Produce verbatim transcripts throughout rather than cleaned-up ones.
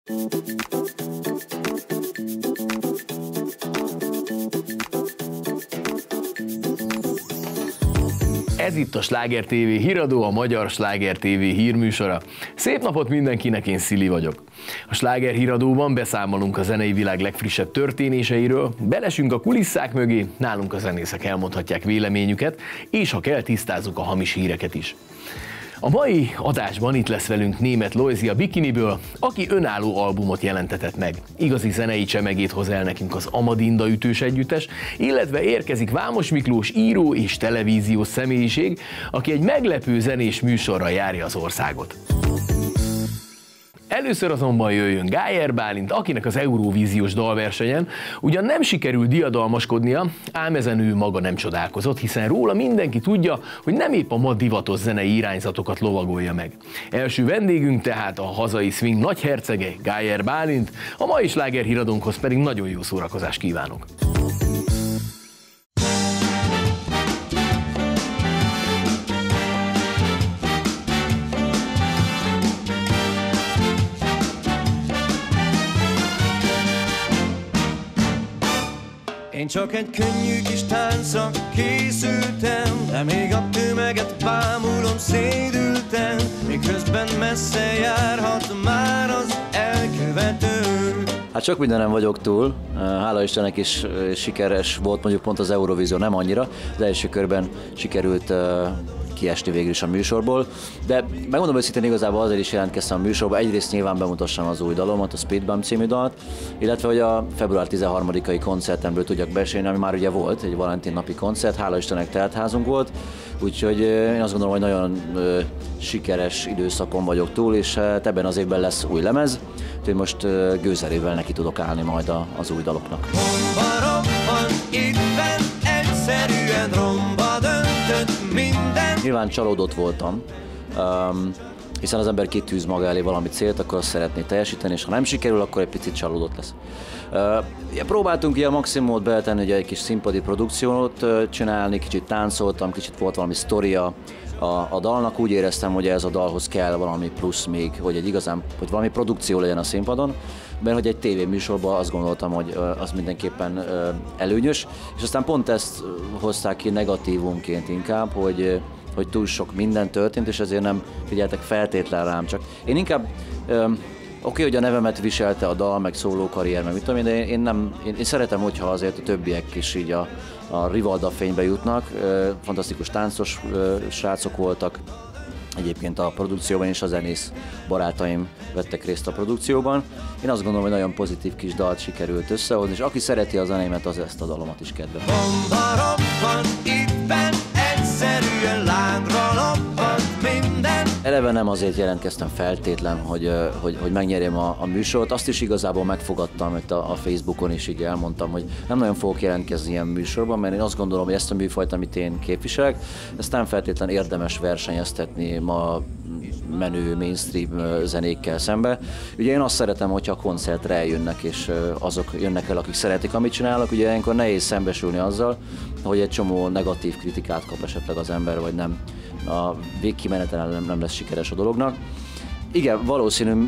Ez itt a Sláger té vé híradó, a magyar Sláger té vé hírműsora. Szép napot mindenkinek, én Szili vagyok. A Sláger híradóban beszámolunk a zenei világ legfrissebb történéseiről, belesünk a kulisszák mögé, nálunk a zenészek elmondhatják véleményüket, és ha kell, tisztázzuk a hamis híreket is. A mai adásban itt lesz velünk Németh Loizy a Bikiniből, aki önálló albumot jelentetett meg. Igazi zenei csemegét hoz el nekünk az Amadinda ütős együttes, illetve érkezik Vámos Miklós író és televíziós személyiség, aki egy meglepő zenés műsorral járja az országot. Először azonban jöjjön Gájer Bálint, akinek az Eurovíziós dalversenyen ugyan nem sikerült diadalmaskodnia, ám ezen ő maga nem csodálkozott, hiszen róla mindenki tudja, hogy nem épp a ma divatos zenei irányzatokat lovagolja meg. Első vendégünk tehát a hazai swing nagyhercege, Gájer Bálint, a mai Sláger híradónkhoz pedig nagyon jó szórakozást kívánok! Én csak egy könnyű kis táncra készültem, de még a tömeget bámulom, szédültem, miközben messze járhat már az elkövető. Hát sok mindenem vagyok túl, hála Istennek is sikeres volt, mondjuk pont az Eurovízió nem annyira, az első körben sikerült kiesni végül is a műsorból, de megmondom őszintén, igazából azért is jelentkeztem a műsorba, egyrészt nyilván bemutassam az új dalomat, a Speedbump című dalt, illetve hogy a február tizenharmadikai koncertemről tudjak beszélni, ami már ugye volt, egy Valentin napi koncert, hála Istennek teltházunk volt, úgyhogy én azt gondolom, hogy nagyon ö, sikeres időszakon vagyok túl, és hát ebben az évben lesz új lemez, úgyhogy most ö, gőzerével neki tudok állni majd a, az új daloknak. Romba, romban, ittben egyszerűen romba döntött minden. Nyilván csalódott voltam, um, hiszen az ember kitűz maga elé valami célt, akkor azt szeretné teljesíteni, és ha nem sikerül, akkor egy picit csalódott lesz. Uh, ja, próbáltunk ilyen maximumot beletenni, ugye egy kis színpadi produkciót uh, csinálni, kicsit táncoltam, kicsit volt valami sztoria a, a dalnak, úgy éreztem, hogy ez a dalhoz kell valami plusz még, hogy egy igazán, hogy valami produkció legyen a színpadon, mert hogy egy tévéműsorban azt gondoltam, hogy uh, az mindenképpen uh, előnyös, és aztán pont ezt hozták ki negatívumként inkább, hogy uh, hogy túl sok minden történt, és ezért nem figyeltek feltétlen rám. Csak én inkább, öm, oké, hogy a nevemet viselte a dal, meg szóló karrier, meg mit tudom én, de én, nem, én, én szeretem, hogyha azért a többiek is így a, a Rivalda fénybe jutnak. Ö, fantasztikus táncos ö, srácok voltak, egyébként a produkcióban is a zenész barátaim vettek részt a produkcióban. Én azt gondolom, hogy nagyon pozitív kis dalt sikerült összehozni, és aki szereti a zenémet, az ezt a dalomat is kedveli. Bomba robban, ittben egyszerűen lángra lobbant minden. Eleve nem azért jelentkeztem feltétlen, hogy, hogy, hogy megnyerjem a, a műsort, azt is igazából megfogadtam, hogy a, a Facebookon is így elmondtam, hogy nem nagyon fogok jelentkezni ilyen műsorban, mert én azt gondolom, hogy ezt a műfajt, amit én képviselek, ezt nem feltétlen érdemes versenyeztetni ma menő mainstream zenékkel szembe. Ugye én azt szeretem, hogyha a koncertre eljönnek, és azok jönnek el, akik szeretik, amit csinálok. Ugye ilyenkor nehéz szembesülni azzal, hogy egy csomó negatív kritikát kap esetleg az ember, vagy nem, a végkimenetelen nem, nem lesz sikeres a dolognak. Igen, valószínű,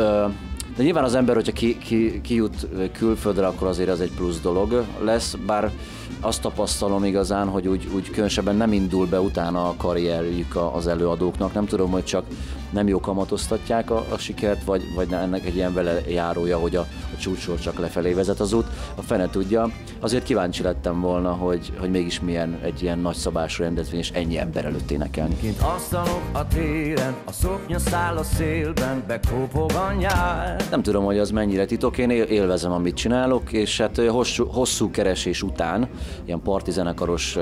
de nyilván az ember, hogyha ki, ki, kijut külföldre, akkor azért az egy plusz dolog lesz, bár azt tapasztalom igazán, hogy úgy, úgy különösebben nem indul be utána a karrierjük az előadóknak. Nem tudom, hogy csak nem jó kamatoztatják a, a sikert, vagy, vagy ennek egy ilyen vele járója, hogy a, a csúcsról csak lefelé vezet az út. A fene tudja. Azért kíváncsi lettem volna, hogy, hogy mégis milyen egy ilyen nagyszabású rendezvény, és ennyi ember előtt énekelni. Kint asztalok a téren, a szoknya száll a szélben, bekópog a nyár. Nem tudom, hogy az mennyire titok, én élvezem, amit csinálok, és hát hosszú, hosszú keresés után, ilyen partizenekaros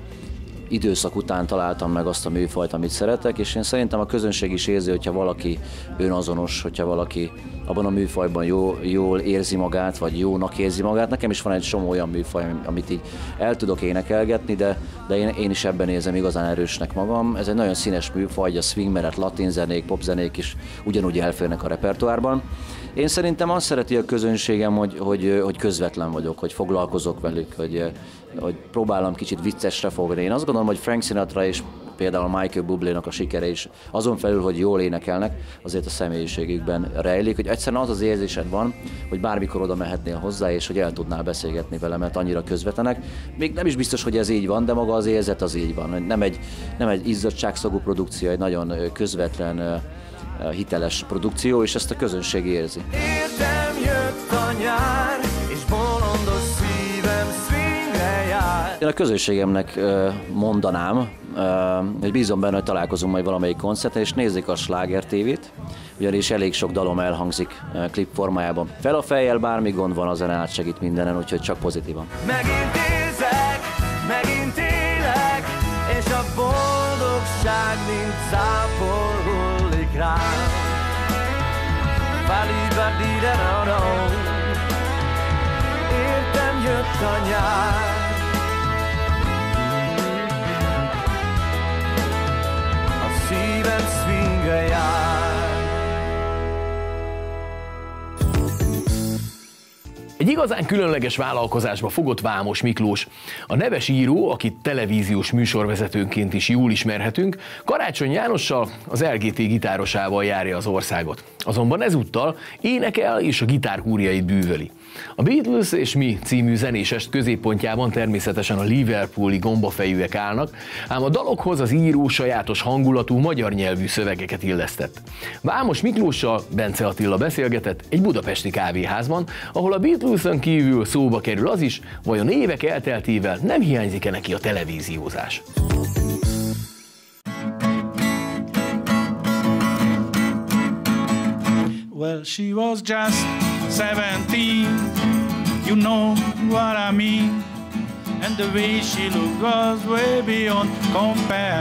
időszak után találtam meg azt a műfajt, amit szeretek, és én szerintem a közönség is érzi, hogyha valaki önazonos, hogyha valaki abban a műfajban jó, jól érzi magát, vagy jónak érzi magát. Nekem is van egy csomó olyan műfaj, amit így el tudok énekelgetni, de, de én, én is ebben érzem igazán erősnek magam. Ez egy nagyon színes műfaj, a swing mellett latin zenék, popzenék is ugyanúgy elférnek a repertoárban. Én szerintem azt szereti a közönségem, hogy, hogy, hogy közvetlen vagyok, hogy foglalkozok velük, hogy, hogy próbálom kicsit viccesre fogni. Én azt gondolom, hogy Frank Sinatra is például Michael Bublénak a sikere is, azon felül, hogy jól énekelnek, azért a személyiségükben rejlik, hogy egyszerűen az az érzésed van, hogy bármikor oda mehetnél hozzá, és hogy el tudnál beszélgetni vele, mert annyira közvetlenek. Még nem is biztos, hogy ez így van, de maga az érzet az így van. Nem egy, nem egy izzadságszagú produkció, egy nagyon közvetlen, hiteles produkció, és ezt a közönség érzi. Értem jött a nyár, és bolondos szívem swingre jár. Én a közönségemnek mondanám, hogy bízom benne, hogy találkozunk majd valamelyik koncerten, és nézzék a Sláger té vét, ugyanis elég sok dalom elhangzik klip formájában. Fel a fejjel, bármi gond van, a zene átsegít mindenen, úgyhogy csak pozitívan. Megint érzek, megint élek, és a boldogság mint cápol hullik rám. Értem jött a nyár. A szívem swingre jár. Egy igazán különleges vállalkozásba fogott Vámos Miklós. A neves író, akit televíziós műsorvezetőnként is jól ismerhetünk, Karácsony Jánossal, az el gé té gitárosával járja az országot. Azonban ezúttal énekel és a gitárkúrjait bűvöli. A Beatles és mi című zenésest középpontjában természetesen a liverpooli gombafejűek állnak, ám a dalokhoz az író sajátos hangulatú magyar nyelvű szövegeket illesztett. Vámos Miklóssal Bence Attila beszélgetett egy budapesti kávéházban, ahol a Beatlesen kívül szóba kerül az is, vajon évek elteltével nem hiányzik-e neki a televíziózás. Well, she was just seventeen, you know what I mean, and the way she looked was way beyond compare.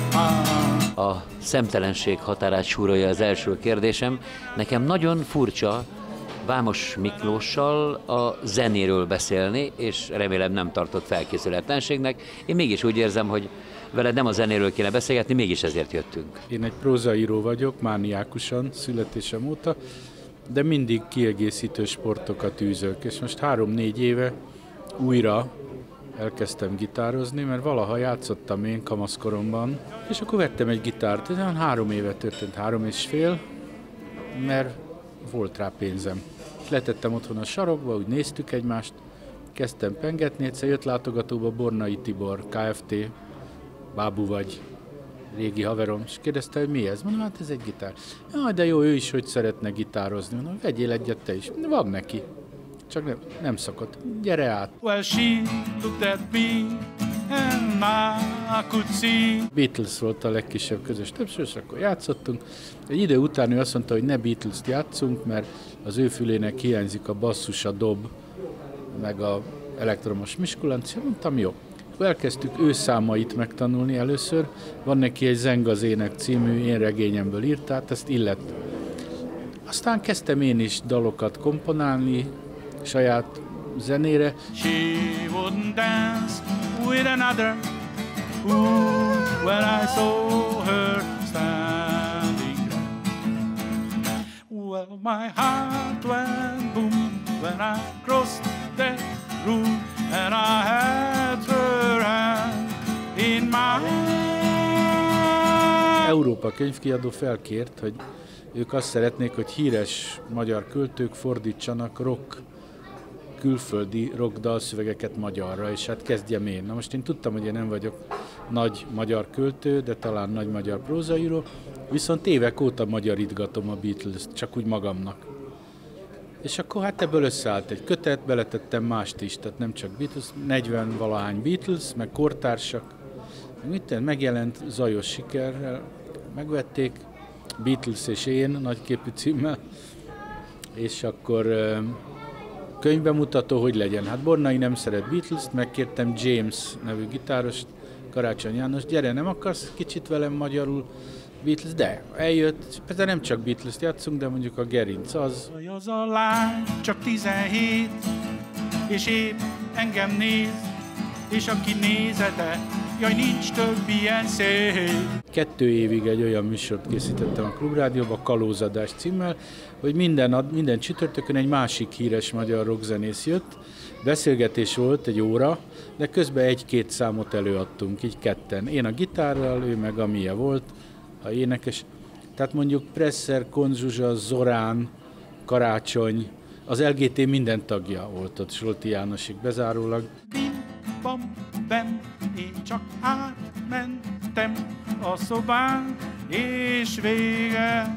A szemtelenség határát súrolja az első kérdésem. Nekem nagyon furcsa Vámos Miklóssal a zenéről beszélni, és remélem nem tartott felkészületlenségnek. Én mégis úgy érzem, hogy veled nem a zenéről kéne beszélgetni, mégis ezért jöttünk. Én egy prózaíró vagyok, mániákusan, születésem óta, de mindig kiegészítő sportokat űzök, és most három-négy éve újra elkezdtem gitározni, mert valaha játszottam én kamaszkoromban, és akkor vettem egy gitárt, ez olyan három éve történt, három és fél, mert volt rá pénzem. Letettem otthon a sarokba, úgy néztük egymást, kezdtem pengetni, egyszer jött látogatóba Bornai Tibor, ká ef té, Bábú vagy, régi haverom, és kérdezte, hogy mi ez? Mondom, hát ez egy gitár. Jaj, de jó, ő is hogy szeretne gitározni. Mondom, vegyél egyet te is. Van neki. Csak nem, nem szokott. Gyere át. Well, she looked at me, and I could see. Beatles volt a legkisebb közös többsör, és akkor játszottunk. Egy idő után ő azt mondta, hogy ne Beatles-t játszunk, mert az ő fülének hiányzik a basszus, a dob, meg a elektromos miskulancia. Mondtam, jó. Elkezdtük ő számait megtanulni először. Van neki egy Zeng az ének című én regényemből írt, tehát ezt illet. Aztán kezdtem én is dalokat komponálni saját zenére. She wouldn't dance with another. Ooh, when I saw her standing there. Well, my heart went boom when I crossed that room. And I had her hand in my hand. Európa könyvkiadó felkért, hogy ők azt szeretnék, hogy híres magyar költők fordítsanak rock, külföldi rock dalszövegeket magyarra, és hát kezdjem én. Na most én tudtam, hogy én nem vagyok nagy magyar költő, de talán nagy magyar prózaíró, viszont évek óta magyarítgatom a Beatles-t, csak úgy magamnak. És akkor hát ebből összeállt egy kötet, beletettem mást is, tehát nem csak Beatles, negyven-valahány Beatles, meg kortársak, meg mit megjelent zajos sikerrel, megvették, Beatles és én, nagyképű címmel, és akkor könyvbemutató, hogy legyen. Hát Bornai nem szeret Beatles-t, megkértem James nevű gitárost, Karácsony János, gyere, nem akarsz kicsit velem magyarul Beatles, de eljött, persze nem csak Beatles-t játszunk, de mondjuk a Gerinc az. Az a lány csak tizenhét, és épp engem néz, és aki nézete jaj, nincs több ilyen szép. Kettő évig egy olyan műsort készítettem a Klubrádióban, Kalózadás címmel, hogy minden, minden csütörtökön egy másik híres magyar rockzenész jött, beszélgetés volt egy óra, de közben egy-két számot előadtunk, így ketten. Én a gitárral, ő meg amilyen volt, a énekes. Tehát mondjuk Presser, Konzsuzsa, Zorán, Karácsony, az el gé té minden tagja volt ott, Solti Jánosig bezárólag. Bim, bam, bem, én csak átmentem a szobán, és vége,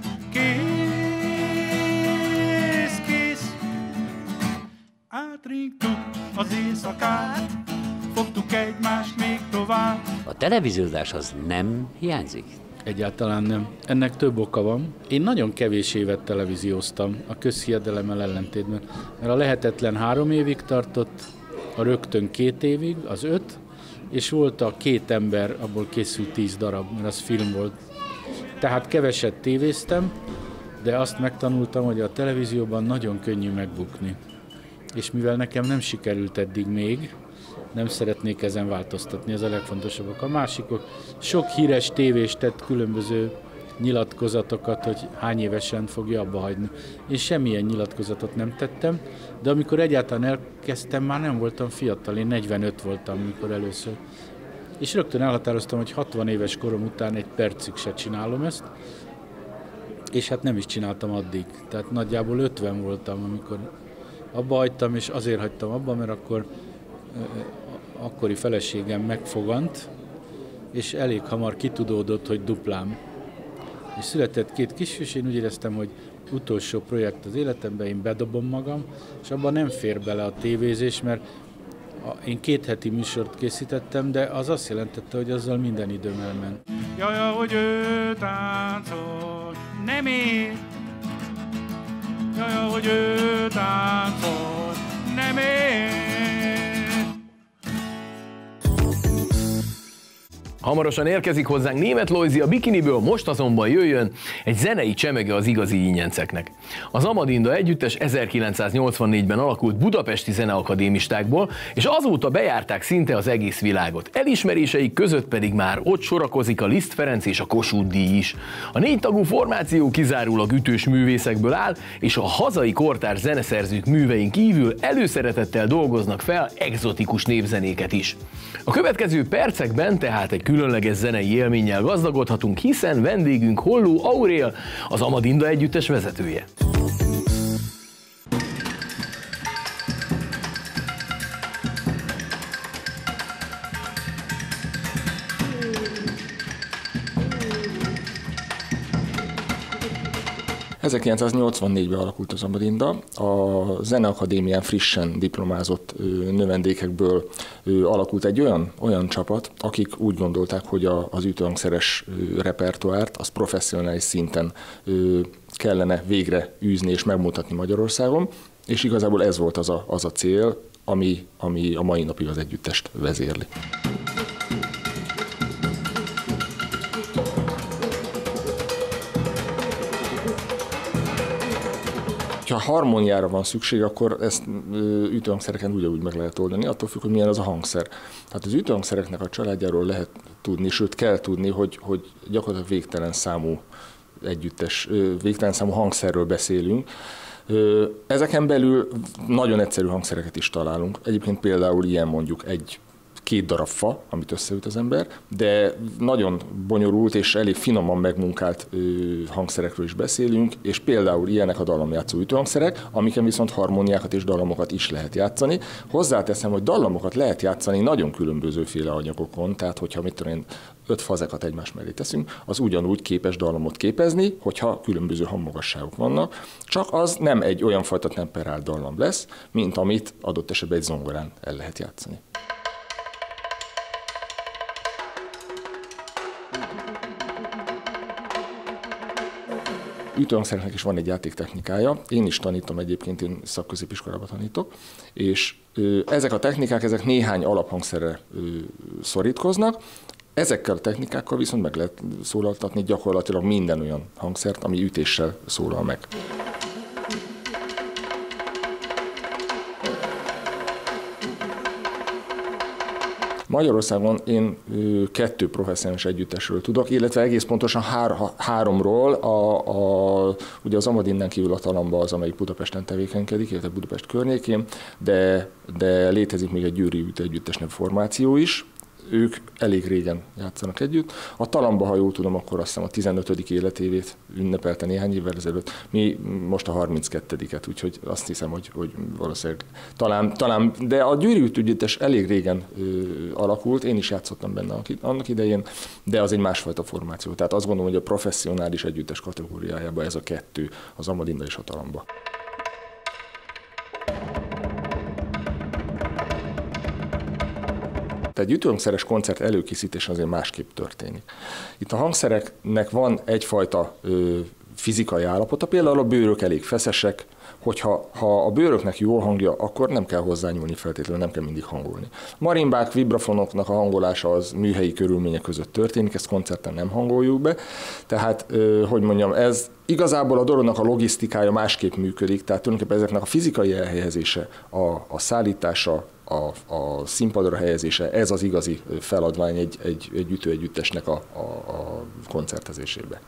kész, kész. Átringtuk az éjszakát, fogtuk egymást még tovább. A televíziózás az nem hiányzik? Egyáltalán nem. Ennek több oka van. Én nagyon kevés évet televízióztam a közhiedelemmel ellentétben, mert a lehetetlen három évig tartott, a rögtön két évig, az öt, és volt a két ember, abból készült tíz darab, mert az film volt. Tehát keveset tévéztem, de azt megtanultam, hogy a televízióban nagyon könnyű megbukni. És mivel nekem nem sikerült eddig még, nem szeretnék ezen változtatni, ez a legfontosabb. A másikok, sok híres tévés tett különböző nyilatkozatokat, hogy hány évesen fogja abba hagyni. Én semmilyen nyilatkozatot nem tettem, de amikor egyáltalán elkezdtem, már nem voltam fiatal, én negyvenöt voltam, amikor először. És rögtön elhatároztam, hogy hatvan éves korom után egy percig se csinálom ezt, és hát nem is csináltam addig. Tehát nagyjából ötven voltam, amikor abba hagytam, és azért hagytam abba, mert akkor akkori feleségem megfogant, és elég hamar kitudódott, hogy duplám. És született két kisfiú, és én úgy éreztem, hogy utolsó projekt az életemben, én bedobom magam, és abban nem fér bele a tévézés, mert én két heti műsort készítettem, de az azt jelentette, hogy azzal minden időm elment. Jaj, hogy ő táncol, nem én! Jaj, hogy ő táncol, nem én! Hamarosan érkezik hozzánk Németh Lojzi a Bikiniből, most azonban jöjjön egy zenei csemege az igazi ínyenceknek. Az Amadinda együttes ezerkilencszáznyolcvannégyben alakult budapesti zeneakadémistákból, és azóta bejárták szinte az egész világot. Elismeréseik között pedig már ott sorakozik a Liszt Ferenc és a Kossuth díj is. A négy tagú formáció kizárólag ütős művészekből áll, és a hazai kortárs zeneszerzők művein kívül előszeretettel dolgoznak fel egzotikus népzenéket is. A következő percekben tehát egy különleges zenei élménnyel gazdagodhatunk, hiszen vendégünk Holló Aurél, az Amadinda együttes vezetője. ezerkilencszáznyolcvannégyben alakult az Amadinda, a Zeneakadémián frissen diplomázott növendékekből alakult egy olyan, olyan csapat, akik úgy gondolták, hogy a, az ütőhangszeres repertoárt az professzionális szinten kellene végre űzni és megmutatni Magyarországon, és igazából ez volt az a, az a cél, ami, ami a mai napig az együttest vezérli. Ha harmóniára van szükség, akkor ezt ütőhangszereken ugyanúgy meg lehet oldani, attól függ, hogy milyen az a hangszer. Hát az ütőhangszereknek a családjáról lehet tudni, sőt kell tudni, hogy, hogy gyakorlatilag végtelen számú együttes, végtelen számú hangszerről beszélünk. Ezeken belül nagyon egyszerű hangszereket is találunk. Egyébként például ilyen mondjuk egy két darab fa, amit összeüt az ember, de nagyon bonyolult és elég finoman megmunkált ö, hangszerekről is beszélünk, és például ilyenek a dallamjátszó ütőhangszerek, amiken viszont harmóniákat és dallamokat is lehet játszani. Hozzáteszem, hogy dallamokat lehet játszani nagyon különbözőféle anyagokon, tehát hogyha mit tudom én, öt fazekat egymás mellé teszünk, az ugyanúgy képes dallamot képezni, hogyha különböző hangmagasságok vannak, csak az nem egy olyan fajta temperált dallam lesz, mint amit adott esetben egy zongorán el lehet játszani. Ütőhangszereknek is van egy játéktechnikája, én is tanítom egyébként, én szakközépiskolában tanítok, és ö, ezek a technikák, ezek néhány alaphangszerre ö, szorítkoznak, ezekkel a technikákkal viszont meg lehet szólaltatni gyakorlatilag minden olyan hangszert, ami ütéssel szólal meg. Magyarországon én kettő professzionális együttesről tudok, illetve egész pontosan hár, háromról, a, a, ugye az Amadinnen kívül a Talamba az, amelyik Budapesten tevékenykedik, illetve Budapest környékén, de, de létezik még egy győri üt együttes nevű formáció is. Ők elég régen játszanak együtt. A Talamba, ha jól tudom, akkor azt hiszem a tizenötödik életévét ünnepelte néhány évvel ezelőtt. Mi most a harminckettediket, úgyhogy azt hiszem, hogy, hogy valószínűleg talán, talán, de a győri üt együttes elég régen ö, alakult, én is játszottam benne annak idején, de az egy másfajta formáció. Tehát azt gondolom, hogy a professzionális együttes kategóriájában ez a kettő, az Amadinna és a Talamba. Egy ütőhangszeres koncert előkészítés azért másképp történik. Itt a hangszereknek van egyfajta ö, fizikai állapota, például a bőrök elég feszesek, hogyha ha a bőröknek jó hangja, akkor nem kell hozzányúlni feltétlenül, nem kell mindig hangolni. Marimbák, vibrafonoknak a hangolása az műhelyi körülmények között történik, ezt koncerten nem hangoljuk be, tehát, ö, hogy mondjam, ez igazából a dolognak a logisztikája másképp működik, tehát tulajdonképpen ezeknek a fizikai elhelyezése, a, a szállítása, A, a színpadra helyezése, ez az igazi feladvány egy, egy, egy ütőegyüttesnek a, a, a koncertezésébe.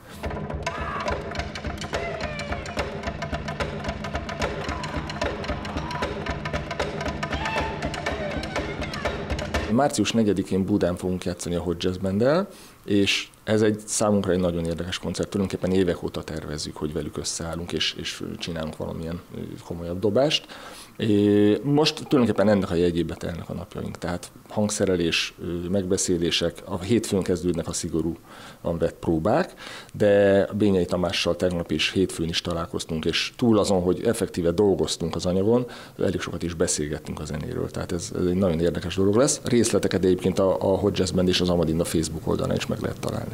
március negyedikén Budán fogunk játszani a Hot Jazz Banddel, és ez egy számunkra egy nagyon érdekes koncert. Tulajdonképpen évek óta tervezzük, hogy velük összeállunk, és, és csinálunk valamilyen komolyabb dobást. Most tulajdonképpen ennek a jegyébe telnek a napjaink, tehát hangszerelés, megbeszélések, a hétfőn kezdődnek a szigorúan vett próbák, de Bényei Tamással tegnap is hétfőn is találkoztunk, és túl azon, hogy effektíve dolgoztunk az anyagon, elég sokat is beszélgettünk a zenéről, tehát ez, ez egy nagyon érdekes dolog lesz. Részleteket egyébként a, a Hot Jazz Band és az Amadinna Facebook oldalán is meg lehet találni.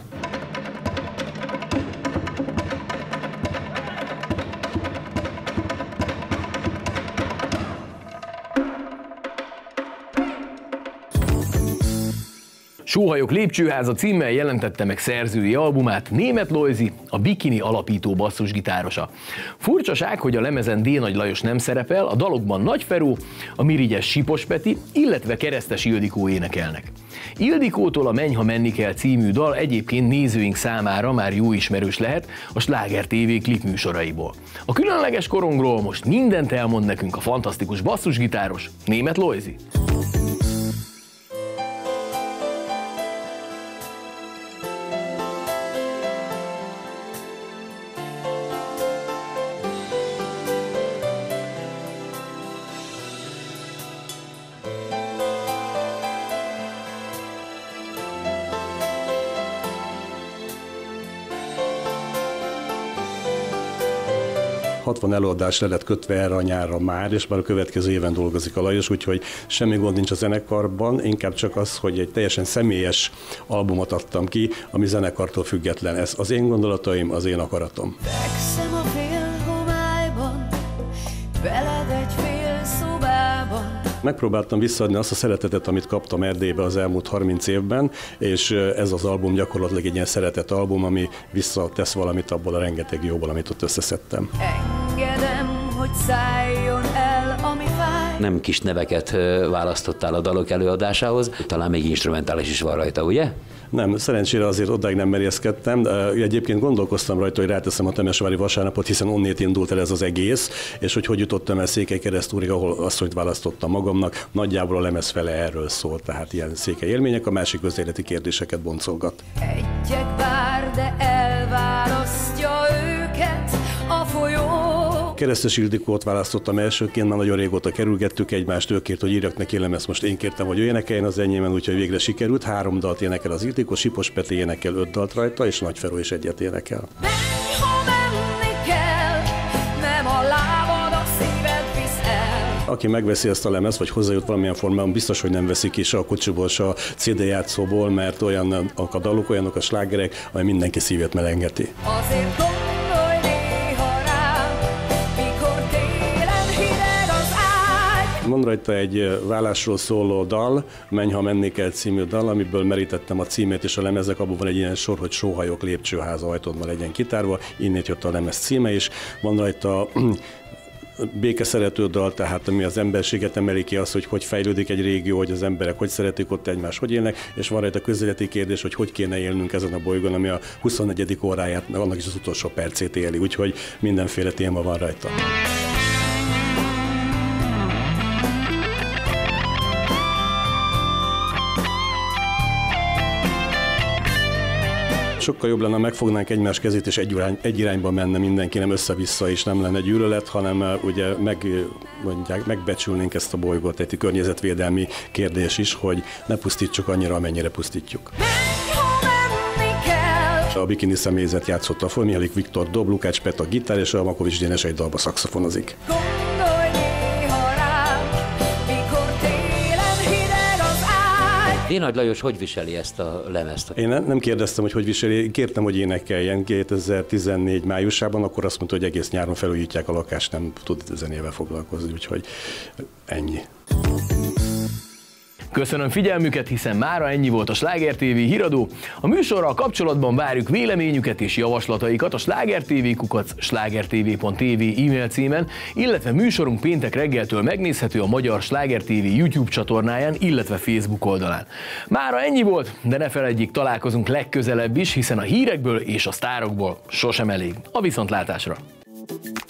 Sóhajok lépcsőháza címmel jelentette meg szerzői albumát Németh Loizy, a Bikini alapító basszusgitárosa. Furcsaság, hogy a lemezen D. Nagy Lajos nem szerepel, a dalokban Nagy Feró, a mirigyes Sipos Peti, illetve Keresztes Ildikó énekelnek. Ildikótól a Menj, ha menni kell című dal egyébként nézőink számára már jó ismerős lehet a Sláger té vé klipműsoraiból. A különleges korongról most mindent elmond nekünk a fantasztikus basszusgitáros Németh Loizy. hatvan előadás le lett kötve erre a nyárra már, és már a következő éven dolgozik a Lajos, úgyhogy semmi gond nincs a zenekarban, inkább csak az, hogy egy teljesen személyes albumot adtam ki, ami zenekartól független. Ez az én gondolataim, az én akaratom. Fekszem a félhomályban, veled egy fél szobában. Megpróbáltam visszaadni azt a szeretetet, amit kaptam Erdélybe az elmúlt harminc évben, és ez az album gyakorlatilag egy ilyen szeretett album, ami visszatesz valamit abból a rengeteg jóból, amit ott összeszedtem. Engedem, hogy szálljon el, ami fáj. Nem kis neveket választottál a dalok előadásához, talán még instrumentális is van rajta, ugye? Nem, szerencsére azért odáig nem merészkedtem. De egyébként gondolkoztam rajta, hogy ráteszem a Temesvári Vasárnapot, hiszen onnét indult el ez az egész, és hogy hogy jutottam el Székelykeresztúrig, ahol azt, hogy választottam magamnak. Nagyjából a lemez fele erről szól, tehát ilyen székely élmények, a másik közéleti kérdéseket boncolgat. Egyek bár, de elválasztja őket a folyó. Keresztes Ildikót választottam elsőként, már nagyon régóta kerülgettük egymást, ő kért, hogy írjak neki lemezt, most én kértem, hogy ő énekeljen az enyémen, úgyhogy végre sikerült. Három dalt énekel az Ildikó, Sipos Peti énekel öt dalt rajta, és Nagy Feró is egyet énekel. Menj, ha menni kell, nem a lábad, a szíved visz el. Aki megveszi ezt a lemezt, vagy hozzájut valamilyen formában, biztos, hogy nem veszik ki se a kocsiból, se a cé dé játszóból, mert olyan a dalok, olyanok a slágerek, amely mindenki szívét melengeti. Azért gondolj néha rám, mikor télen hideg az ágy. Van rajta egy vállásról szóló dal, Menj, ha menni kell című dal, amiből merítettem a címét és a lemezek, abban van egy ilyen sor, hogy Sóhajok lépcsőháza ajtódban legyen kitárva, innét jött a lemez címe is. Van rajta békeszerető dal, tehát ami az emberséget emeli ki, az, hogy hogy fejlődik egy régió, hogy az emberek hogy szeretik ott egymást, hogy élnek, és van rajta közéleti kérdés, hogy hogy kéne élnünk ezen a bolygón, ami a huszonnegyedik óráját, annak is az utolsó percét éli, úgyhogy mindenféle téma van rajta. Sokkal jobb lenne, ha megfognánk egymás kezét, és egy, irány, egy irányba menne mindenki, nem össze-vissza, és nem lenne gyűlölet, hanem ugye meg, mondják, megbecsülnénk ezt a bolygót, egy környezetvédelmi kérdés is, hogy ne pusztítsuk annyira, amennyire pusztítjuk. A Bikini személyzet játszotta föl, Mihálik Viktor dob, Lukács Peta gitár, és a Makovics Dénes egy dalba szaxofonozik. Dénagy Lajos hogy viseli ezt a lemezt? Én nem kérdeztem, hogy hogy viseli, kértem, hogy énekeljen kétezer-tizennégy májusában, akkor azt mondta, hogy egész nyáron felújítják a lakást, nem tud zenével foglalkozni, úgyhogy ennyi. Köszönöm figyelmüket, hiszen mára ennyi volt a Sláger té vé híradó. A műsorral kapcsolatban várjuk véleményüket és javaslataikat a slágertv kukac slágertv pont tv e-mail címen, illetve műsorunk péntek reggeltől megnézhető a Magyar Sláger té vé YouTube csatornáján, illetve Facebook oldalán. Mára ennyi volt, de ne feledjék, találkozunk legközelebb is, hiszen a hírekből és a sztárokból sosem elég. A viszontlátásra!